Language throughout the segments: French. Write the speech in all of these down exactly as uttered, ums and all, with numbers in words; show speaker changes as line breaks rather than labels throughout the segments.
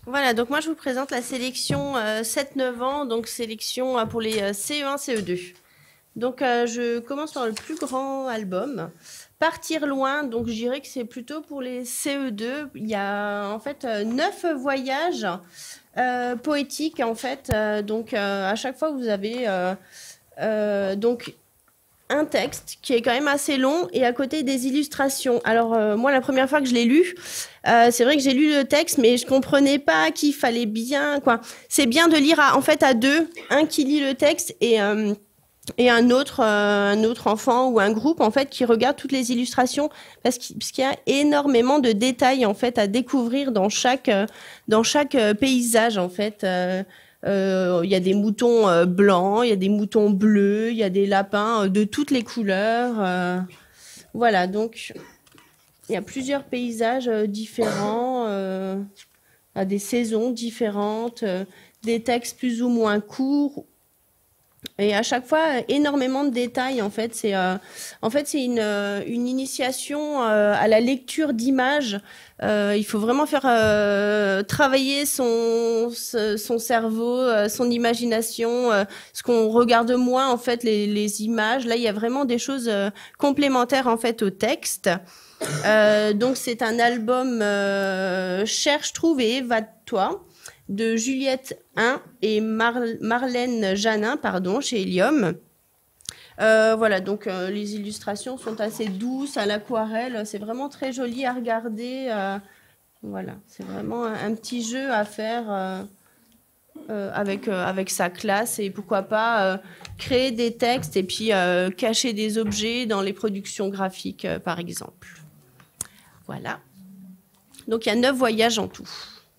Voilà, donc moi je vous présente la sélection euh, sept neuf ans, donc sélection euh, pour les euh, C E un, C E deux. Donc euh, je commence par le plus grand album. Partir loin, donc je dirais que c'est plutôt pour les C E deux. Il y a en fait euh, neuf voyages euh, poétiques en fait. Euh, donc euh, à chaque fois vous avez euh, euh, donc un texte qui est quand même assez long et à côté des illustrations. Alors euh, moi la première fois que je l'ai lu, euh, c'est vrai que j'ai lu le texte mais je comprenais pas qu'il fallait bien quoi. C'est bien de lire à, en fait à deux, un qui lit le texte et euh, et un autre euh, un autre enfant ou un groupe en fait qui regarde toutes les illustrations parce qu'il, parce qu'il y a énormément de détails en fait à découvrir dans chaque euh, dans chaque euh, paysage en fait. Euh, euh, il y a des moutons euh, blancs, il y a des moutons bleus, il y a des lapins euh, de toutes les couleurs. Euh, voilà, donc il y a plusieurs paysages euh, différents, euh, à des saisons différentes, euh, des textes plus ou moins courts. Et à chaque fois, énormément de détails. En fait, c'est euh, en fait c'est une euh, une initiation euh, à la lecture d'images. Euh, il faut vraiment faire euh, travailler son son cerveau, euh, son imagination. Euh, ce qu'on regarde moins en fait les les images. Là, il y a vraiment des choses euh, complémentaires en fait au texte. Euh, donc c'est un album euh, Cherche, trouve et évade-toi de Juliette un et Mar Marlène Janin, pardon, chez Helium. Euh, voilà, donc euh, les illustrations sont assez douces à l'aquarelle, c'est vraiment très joli à regarder. Euh, voilà, c'est vraiment un, un petit jeu à faire euh, euh, avec, euh, avec sa classe et pourquoi pas euh, créer des textes et puis euh, cacher des objets dans les productions graphiques, euh, par exemple. Voilà. Donc il y a neuf voyages en tout.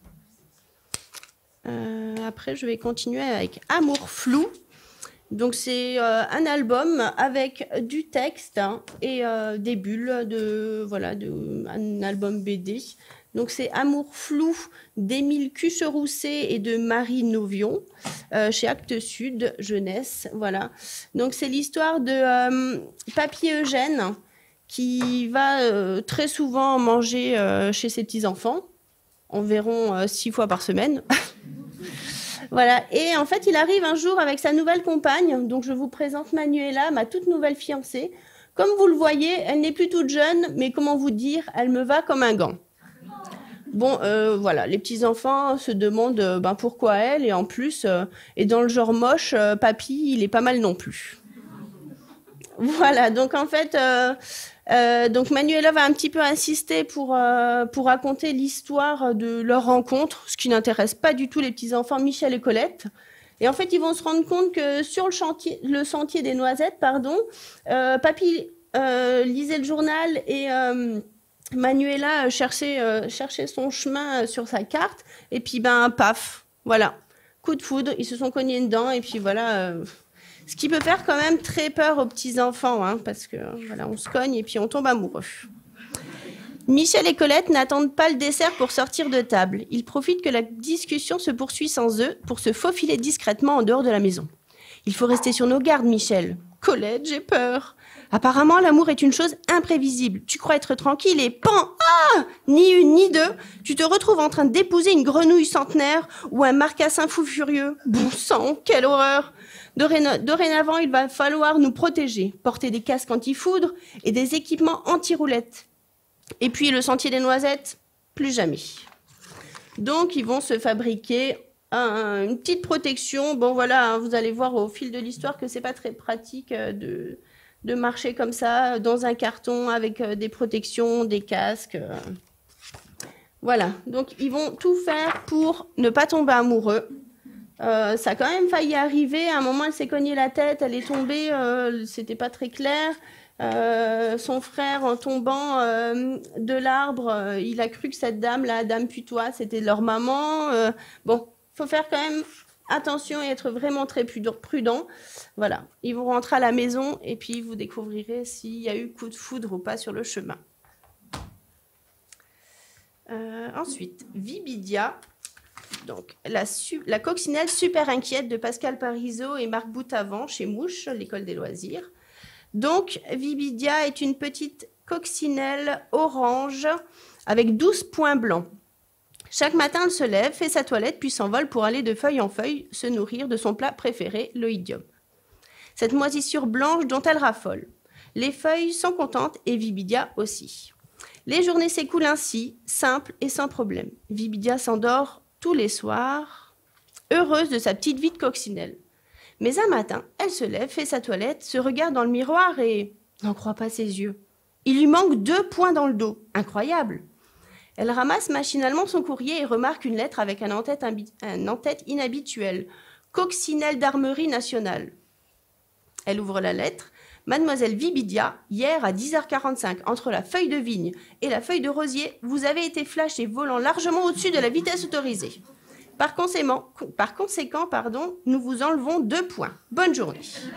Euh, après, je vais continuer avec Amour flou. Donc c'est euh, un album avec du texte hein, et euh, des bulles de voilà de un album B D. Donc c'est Amour flou d'Émile Cucherousset et de Marie Novion euh, chez Actes Sud jeunesse. Voilà. Donc c'est l'histoire de euh, Papy Eugène qui va euh, très souvent manger euh, chez ses petits enfants, environ euh, six fois par semaine. Voilà. Et en fait, il arrive un jour avec sa nouvelle compagne. Donc, je vous présente Manuela, ma toute nouvelle fiancée. Comme vous le voyez, elle n'est plus toute jeune, mais comment vous dire, elle me va comme un gant. Bon, euh, voilà, les petits-enfants se demandent euh, ben, pourquoi elle, et en plus, euh, et dans le genre moche, euh, papy, il est pas mal non plus. Voilà, donc en fait, euh, euh, donc Manuela va un petit peu insister pour, euh, pour raconter l'histoire de leur rencontre, ce qui n'intéresse pas du tout les petits-enfants Michel et Colette. Et en fait, ils vont se rendre compte que sur le, chantier, le sentier des noisettes, pardon, euh, papy euh, lisait le journal et euh, Manuela cherchait, euh, cherchait son chemin sur sa carte. Et puis, ben, paf, voilà, coup de foudre, ils se sont cognés dedans. Et puis voilà, euh, ce qui peut faire quand même très peur aux petits-enfants, hein, parce que voilà, on se cogne et puis on tombe amoureux. Michel et Colette n'attendent pas le dessert pour sortir de table. Ils profitent que la discussion se poursuit sans eux pour se faufiler discrètement en dehors de la maison. Il faut rester sur nos gardes, Michel. Colette, j'ai peur. Apparemment, l'amour est une chose imprévisible. Tu crois être tranquille et pan, ah, ni une ni deux, tu te retrouves en train d'épouser une grenouille centenaire ou un marcassin fou furieux. Bon sang, quelle horreur. Dorénavant, il va falloir nous protéger, porter des casques anti-foudre et des équipements anti-roulettes. Et puis le sentier des noisettes, plus jamais. Donc ils vont se fabriquer un, une petite protection. Bon voilà, hein, vous allez voir au fil de l'histoire que c'est pas très pratique de, de marcher comme ça dans un carton avec des protections, des casques. Voilà, donc ils vont tout faire pour ne pas tomber amoureux. Euh, ça a quand même failli arriver. À un moment, elle s'est cognée la tête, elle est tombée, euh, c'était pas très clair. Euh, son frère, en tombant euh, de l'arbre, euh, il a cru que cette dame, la dame Putois, c'était leur maman. Euh, bon, faut faire quand même attention et être vraiment très prudent. Voilà, ils vont rentrer à la maison et puis vous découvrirez s'il y a eu coup de foudre ou pas sur le chemin. Euh, ensuite, Vibidia. Donc, la, la coccinelle super inquiète de Pascal Parizeau et Marc Boutavant chez Mouche, l'école des loisirs. Donc, Vibidia est une petite coccinelle orange avec douze points blancs. Chaque matin, elle se lève, fait sa toilette, puis s'envole pour aller de feuille en feuille se nourrir de son plat préféré, l'oïdium. Cette moisissure blanche dont elle raffole. Les feuilles sont contentes et Vibidia aussi. Les journées s'écoulent ainsi, simples et sans problème. Vibidia s'endort tous les soirs, heureuse de sa petite vie de coccinelle. Mais un matin, elle se lève, fait sa toilette, se regarde dans le miroir et n'en croit pas ses yeux. Il lui manque deux points dans le dos. Incroyable. Elle ramasse machinalement son courrier et remarque une lettre avec un en-tête, un en-tête inhabituel. Coccinelle d'Armerie nationale. Elle ouvre la lettre. Mademoiselle Vibidia, hier à dix heures quarante-cinq, entre la feuille de vigne et la feuille de rosier, vous avez été flashée volant largement au-dessus de la vitesse autorisée. Par conséquent, par conséquent pardon, nous vous enlevons deux points. Bonne journée.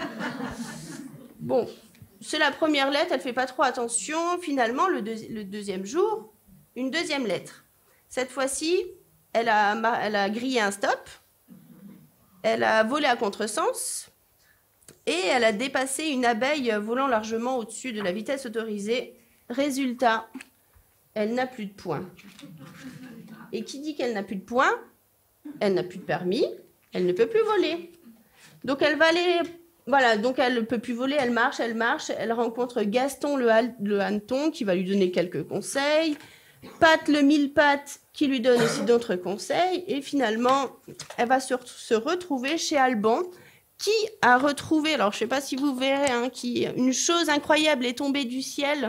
Bon, c'est la première lettre, elle ne fait pas trop attention. Finalement, le, deux, le deuxième jour, une deuxième lettre. Cette fois-ci, elle a, elle a grillé un stop, elle a volé à contresens, et elle a dépassé une abeille volant largement au-dessus de la vitesse autorisée. Résultat, elle n'a plus de points. Et qui dit qu'elle n'a plus de points? Elle n'a plus de permis, elle ne peut plus voler. Donc elle va aller, voilà, donc elle ne peut plus voler, elle marche, elle marche, elle rencontre Gaston le, le hanneton qui va lui donner quelques conseils, Pat le mille-pattes qui lui donne aussi d'autres conseils, et finalement, elle va se, se retrouver chez Alban, qui a retrouvé, alors je ne sais pas si vous verrez, hein, qui, une chose incroyable est tombée du ciel.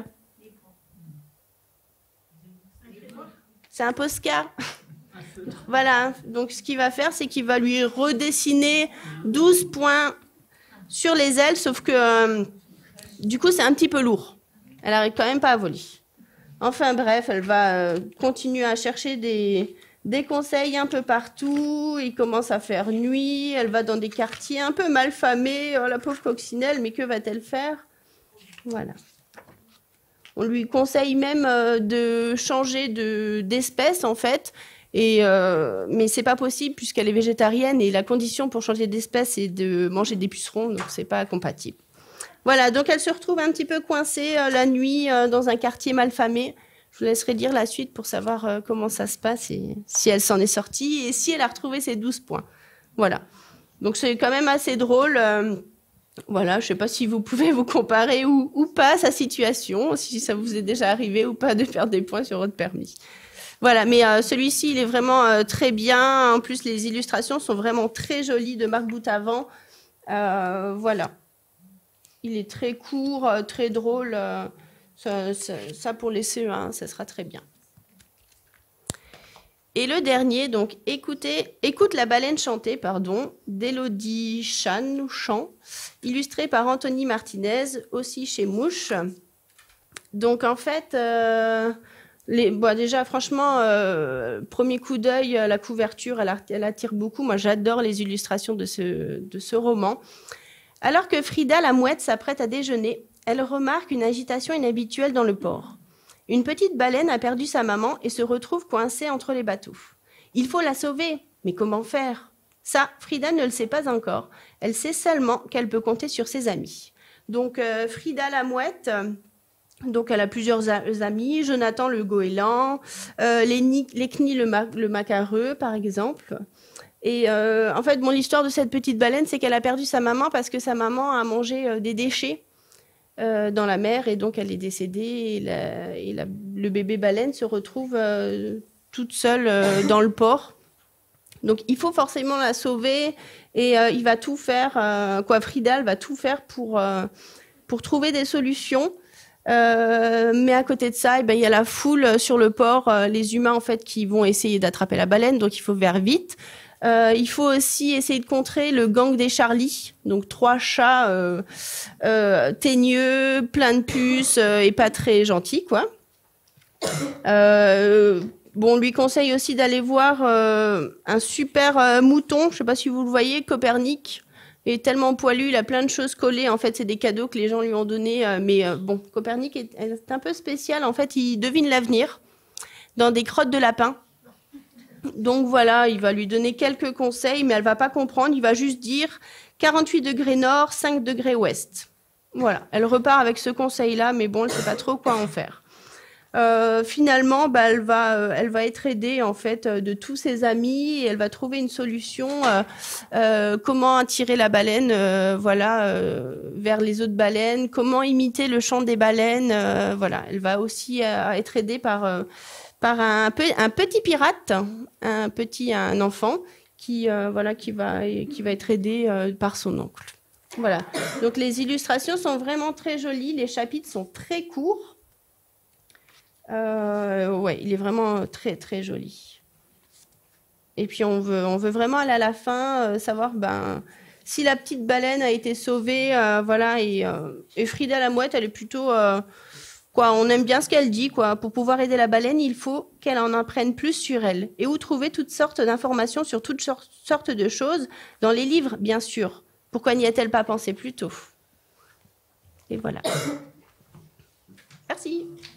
C'est un Posca. Voilà, donc ce qu'il va faire, c'est qu'il va lui redessiner douze points sur les ailes, sauf que euh, du coup, c'est un petit peu lourd. Elle n'arrive quand même pas à voler. Enfin bref, elle va euh, continuer à chercher des... Des conseils un peu partout, il commence à faire nuit, elle va dans des quartiers un peu mal famés, oh, la pauvre coccinelle, mais que va-t-elle faire? Voilà. On lui conseille même euh, de changer de, d'espèce, en fait, et, euh, mais c'est pas possible puisqu'elle est végétarienne et la condition pour changer d'espèce, c'est de manger des pucerons, donc c'est pas compatible. Voilà, donc elle se retrouve un petit peu coincée euh, la nuit euh, dans un quartier mal famé. Je vous laisserai dire la suite pour savoir euh, comment ça se passe et si elle s'en est sortie et si elle a retrouvé ses douze points. Voilà. Donc c'est quand même assez drôle. Euh, voilà, je ne sais pas si vous pouvez vous comparer ou, ou pas sa situation, si ça vous est déjà arrivé ou pas de perdre des points sur votre permis. Voilà, mais euh, celui-ci, il est vraiment euh, très bien. En plus, les illustrations sont vraiment très jolies de Marc Boutavant. Euh, voilà. Il est très court, euh, très drôle. Euh, Ça, ça, ça, pour les C E un, ça sera très bien. Et le dernier, donc, écoutez, Écoute la baleine chanter, pardon, d'Élodie Chan, ou Chan, illustré par Anthony Martinez, aussi chez Mouche. Donc, en fait, euh, les, bon, déjà, franchement, euh, premier coup d'œil, la couverture, elle, elle attire beaucoup. Moi, j'adore les illustrations de ce, de ce roman. Alors que Frida la mouette s'apprête à déjeuner, elle remarque une agitation inhabituelle dans le port. Une petite baleine a perdu sa maman et se retrouve coincée entre les bateaux. Il faut la sauver, mais comment faire? Ça, Frida ne le sait pas encore. Elle sait seulement qu'elle peut compter sur ses amis. Donc, euh, Frida la mouette, euh, donc elle a plusieurs amis, Jonathan le goéland, euh, Lekni le, ma le macareux, par exemple. Et euh, en fait, bon, l'histoire de cette petite baleine, c'est qu'elle a perdu sa maman parce que sa maman a mangé euh, des déchets Euh, dans la mer et donc elle est décédée et, la, et la, le bébé baleine se retrouve euh, toute seule euh, dans le port. Donc il faut forcément la sauver et euh, il va tout faire, euh, quoi, Frida va tout faire pour, euh, pour trouver des solutions. Euh, mais à côté de ça, eh ben, il y a la foule sur le port, euh, les humains en fait qui vont essayer d'attraper la baleine, donc il faut faire vite. Euh, il faut aussi essayer de contrer le gang des Charlie, donc trois chats euh, euh, teigneux, plein de puces euh, et pas très gentils, quoi. Euh, bon, on lui conseille aussi d'aller voir euh, un super euh, mouton, je ne sais pas si vous le voyez, Copernic. Il est tellement poilu, il a plein de choses collées. En fait, c'est des cadeaux que les gens lui ont donnés. Euh, mais euh, bon, Copernic est, est un peu spécial. En fait, il devine l'avenir dans des crottes de lapin. Donc voilà, il va lui donner quelques conseils, mais elle va pas comprendre. Il va juste dire quarante-huit degrés nord, cinq degrés ouest. Voilà, elle repart avec ce conseil-là, mais bon, elle ne sait pas trop quoi en faire. Euh, finalement, bah, elle va, euh, elle va être aidée en fait euh, de tous ses amis et elle va trouver une solution. Euh, euh, comment attirer la baleine, euh, voilà, euh, vers les autres baleines. Comment imiter le chant des baleines. Euh, voilà, elle va aussi euh, être aidée par euh, par un, pe un petit pirate, un petit un enfant qui euh, voilà qui va qui va être aidé euh, par son oncle. Voilà. Donc les illustrations sont vraiment très jolies, les chapitres sont très courts. Euh, ouais, il est vraiment très très joli. Et puis on veut on veut vraiment aller à la fin euh, savoir ben si la petite baleine a été sauvée, euh, voilà, et, euh, et Frida la mouette, elle est plutôt euh, quoi, on aime bien ce qu'elle dit, quoi. Pour pouvoir aider la baleine, il faut qu'elle en apprenne plus sur elle. Et où trouver toutes sortes d'informations sur toutes sortes de choses. Dans les livres, bien sûr. Pourquoi n'y a-t-elle pas pensé plus tôt? Et voilà. Merci.